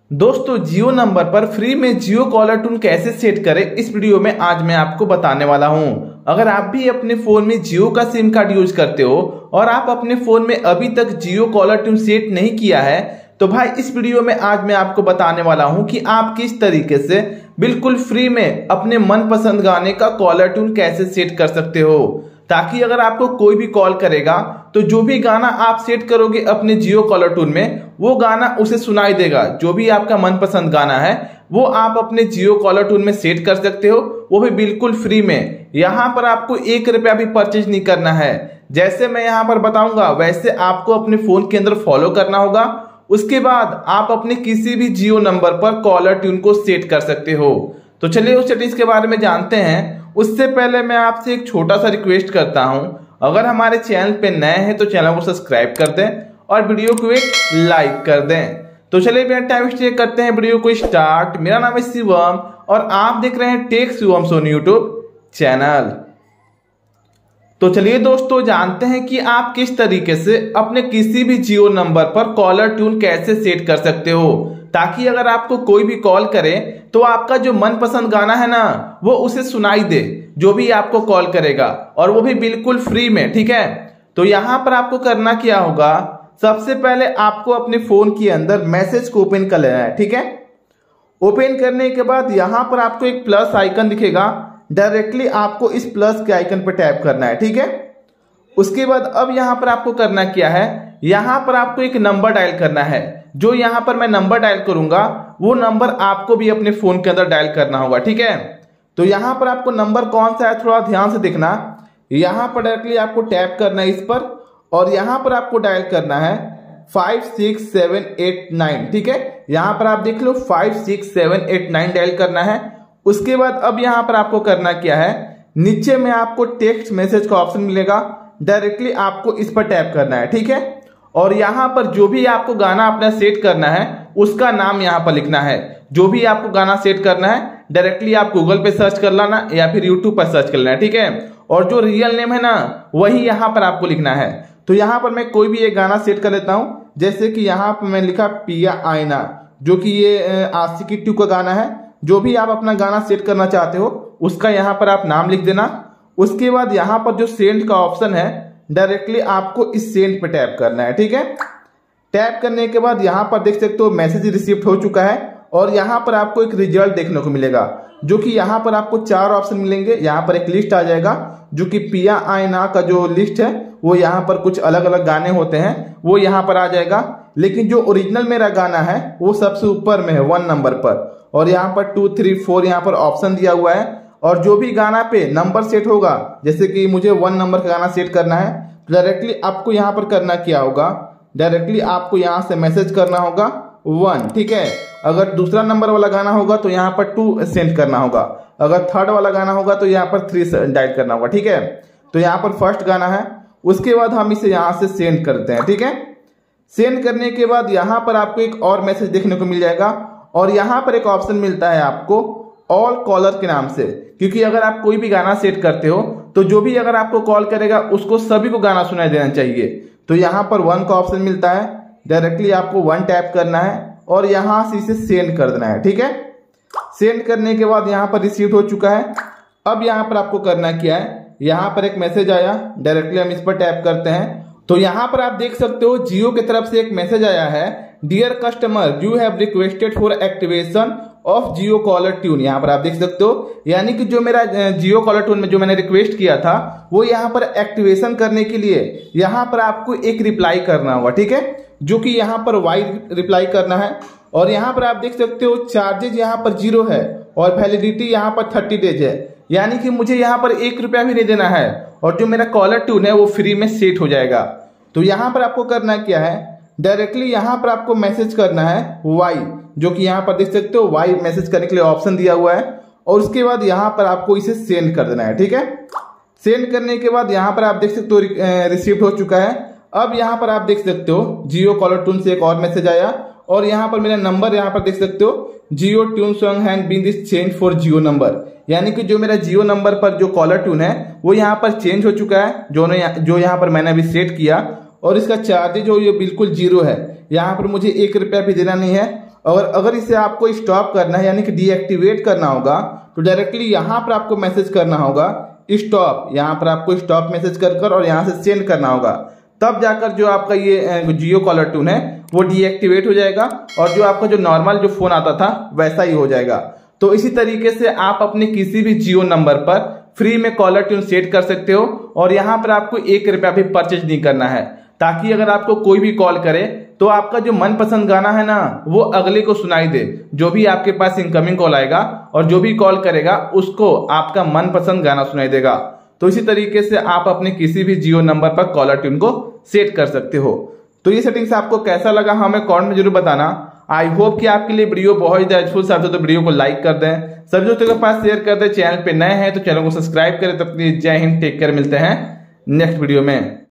दोस्तों जियो नंबर पर फ्री में जियो कॉलर ट्यून कैसे सेट करें, इस वीडियो में आज मैं आपको बताने वाला हूं। अगर आप भी अपने फोन में जियो का सिम कार्ड यूज करते हो और आप अपने फोन में अभी तक जियो कॉलर ट्यून सेट नहीं किया है तो भाई इस वीडियो में आज मैं आपको बताने वाला हूं कि आप किस तरीके से बिल्कुल फ्री में अपने मनपसंद गाने का कॉलर ट्यून कैसे सेट कर सकते हो, ताकि अगर आपको कोई भी कॉल करेगा तो जो भी गाना आप सेट करोगे अपने जियो कॉलर ट्यून में वो गाना उसे सुनाई देगा। जो भी आपका मनपसंद गाना है वो आप अपने जियो कॉलर ट्यून में सेट कर सकते हो, वो भी बिल्कुल फ्री में। यहाँ पर आपको 1 रुपया भी परचेज नहीं करना है। जैसे मैं यहाँ पर बताऊंगा वैसे आपको अपने फोन के अंदर फॉलो करना होगा। उसके बाद आप अपने किसी भी जियो नंबर पर कॉलर ट्यून को सेट कर सकते हो। तो चलिए उस सेटिंग्स के बारे में जानते हैं। उससे पहले मैं आपसे एक छोटा सा रिक्वेस्ट करता हूं, अगर हमारे चैनल पे नए हैं तो चैनल को सब्सक्राइब कर दें और वीडियो को एक लाइक कर दें। तो चलिए बिना टाइम वेस्ट करते हैं वीडियो को स्टार्ट। मेरा नाम है शिवम और आप देख रहे हैं tech Shivam Soni YouTube channel. तो चलिए दोस्तों जानते हैं कि आप किस तरीके से अपने किसी भी जियो नंबर पर कॉलर ट्यून कैसे सेट कर सकते हो, ताकि अगर आपको कोई भी कॉल करे तो आपका जो मनपसंद गाना है ना वो उसे सुनाई दे, जो भी आपको कॉल करेगा, और वो भी बिल्कुल फ्री में। ठीक है, तो यहाँ पर आपको करना क्या होगा, सबसे पहले आपको अपने फोन के अंदर मैसेज को ओपन कर लेना है। ठीक है, ओपन करने के बाद यहाँ पर आपको एक प्लस आइकन दिखेगा, डायरेक्टली आपको इस प्लस के आइकन पर टैप करना है। ठीक है, उसके बाद अब यहाँ पर आपको करना क्या है, यहाँ पर आपको एक नंबर डायल करना है। जो यहाँ पर मैं नंबर डायल करूंगा वो नंबर आपको भी अपने फोन के अंदर डायल करना होगा। ठीक है, तो यहाँ पर आपको नंबर कौन सा है थोड़ा ध्यान से देखना। यहाँ पर डायरेक्टली आपको टैप करना है इस पर और यहाँ पर आपको डायल करना है 56789। ठीक है, यहाँ पर आप देख लो 56789 डायल करना है। उसके बाद अब यहाँ पर आपको करना क्या है, नीचे में आपको टेक्स्ट मैसेज का ऑप्शन मिलेगा, डायरेक्टली आपको इस पर टैप करना है। ठीक है, और यहाँ पर जो भी आपको गाना अपना सेट करना है उसका नाम यहाँ पर लिखना है। जो भी आपको गाना सेट करना है डायरेक्टली आप गूगल पे सर्च कर लेना या फिर यूट्यूब पर सर्च कर लेना। ठीक है, और जो रियल नेम है ना वही यहाँ पर आपको लिखना है। तो यहाँ पर मैं कोई भी एक गाना सेट कर लेता हूँ, जैसे कि यहाँ पर मैं लिखा पिया आईना, जो कि ये आशिकी 2 का गाना है। जो भी आप अपना गाना सेट करना चाहते हो उसका यहाँ पर आप नाम लिख देना। उसके बाद यहाँ पर जो सेंड का ऑप्शन है डायरेक्टली आपको इस सेंड पे टैप करना है। ठीक है, टैप करने के बाद यहाँ पर देख सकते हो मैसेज रिसीव्ड हो चुका है और यहाँ पर आपको एक रिजल्ट देखने को मिलेगा, जो कि यहाँ पर आपको 4 ऑप्शन मिलेंगे। यहाँ पर एक लिस्ट आ जाएगा जो कि पिया आईना का जो लिस्ट है वो यहाँ पर कुछ अलग अलग गाने होते हैं वो यहाँ पर आ जाएगा, लेकिन जो ओरिजिनल मेरा गाना है वो सबसे ऊपर में है 1 नंबर पर, और यहाँ पर 2 3 4 यहाँ पर ऑप्शन दिया हुआ है। और जो भी गाना पे नंबर सेट होगा, जैसे कि मुझे 1 नंबर का गाना सेट करना है, डायरेक्टली आपको यहाँ पर करना क्या होगा, डायरेक्टली आपको यहाँ से मैसेज करना होगा 1। ठीक है, अगर दूसरा नंबर वाला गाना होगा तो यहाँ पर 2 सेंड करना होगा, अगर थर्ड वाला गाना होगा तो यहाँ पर 3 डायल करना होगा। ठीक है, तो यहाँ पर फर्स्ट गाना है, उसके बाद हम इसे यहाँ से सेंड करते हैं। ठीक है, सेंड करने के बाद यहाँ पर आपको एक और मैसेज देखने को मिल जाएगा और यहाँ पर एक ऑप्शन मिलता है आपको ऑल कॉलर के नाम से, क्योंकि अगर आप कोई भी गाना सेट करते हो तो जो भी अगर आपको कॉल करेगा उसको सभी को गाना सुनाई देना चाहिए। तो यहाँ पर 1 का ऑप्शन मिलता है, डायरेक्टली आपको 1 टैप करना है और यहाँ से इसे सेंड कर देना है। ठीक है, सेंड करने के बाद यहाँ पर रिसीव हो चुका है। अब यहाँ पर आपको करना क्या है, यहाँ पर एक मैसेज आया, डायरेक्टली हम इस पर टैप करते हैं। तो यहाँ पर आप देख सकते हो जियो की तरफ से एक मैसेज आया है, dear customer you have requested for activation of Jio caller tune. यहाँ पर आप देख सकते हो, यानी कि जो मेरा जियो कॉलर ट्यून में जो मैंने रिक्वेस्ट किया था वो यहाँ पर एक्टिवेशन करने के लिए यहाँ पर आपको एक रिप्लाई करना होगा। ठीक है, जो कि यहाँ पर वाई रिप्लाई करना है। और यहाँ पर आप देख सकते हो चार्जेज यहाँ पर 0 है और वैलिडिटी यहाँ पर 30 डेज है, यानी कि मुझे यहाँ पर 1 रुपया भी नहीं देना है और जो मेरा कॉलर ट्यून है वो फ्री में सेट हो जाएगा। तो यहाँ पर आपको करना क्या है, डायरेक्टली यहाँ पर आपको मैसेज करना है वाई, जो कि यहाँ पर देख सकते हो वाई मैसेज करने के लिए ऑप्शन दिया हुआ है, और उसके बाद यहाँ पर आपको इसे सेंड कर देना है। ठीक है, सेंड करने के बाद यहाँ पर आप देख सकते हो रिसीव्ड हो चुका है। अब यहाँ पर आप देख सकते हो जियो कॉलर ट्यून से एक और मैसेज आया और यहाँ पर मेरा नंबर यहाँ पर देख सकते हो Jio tune song hand been this change for Jio number, यानी कि जो मेरा जियो नंबर पर जो कॉलर ट्यून है वो यहाँ पर चेंज हो चुका है, जो यहाँ पर मैंने अभी सेट किया, और इसका चार्जेज जो ये बिल्कुल 0 है। यहाँ पर मुझे 1 रुपया भी देना नहीं है और अगर इसे आपको स्टॉप करना है यानी कि डीएक्टिवेट करना होगा तो डायरेक्टली यहाँ पर आपको मैसेज करना होगा स्टॉप। यहाँ पर आपको स्टॉप मैसेज कर और यहाँ से सेंड करना होगा, तब जाकर जो आपका ये जियो कॉलर ट्यून है वो डीएक्टिवेट हो जाएगा और जो आपका जो नॉर्मल जो फोन आता था वैसा ही हो जाएगा। तो इसी तरीके से आप अपने किसी भी जियो नंबर पर फ्री में कॉलर ट्यून सेट कर सकते हो और यहाँ पर आपको 1 रुपया भी परचेज नहीं करना है, ताकि अगर आपको कोई भी कॉल करे तो आपका जो मनपसंद गाना है ना वो अगले को सुनाई दे। जो भी आपके पास इनकमिंग कॉल आएगा और जो भी कॉल करेगा उसको आपका मनपसंद गाना सुनाई देगा। तो इसी तरीके से आप अपने किसी भी जियो नंबर पर कॉलर ट्यून को सेट कर सकते हो। तो ये सेटिंग्स आपको कैसा लगा हमें कमेंट में जरूर बताना। आई होप कि आपके लिए वीडियो बहुत ही यूजफुल साबित हो, तो वीडियो को लाइक कर दें, सभी दोस्तों के पास शेयर कर दें। चैनल पे नए हैं तो चैनल को सब्सक्राइब करें। तब तक जय हिंद, टेक केयर, मिलते हैं नेक्स्ट वीडियो में।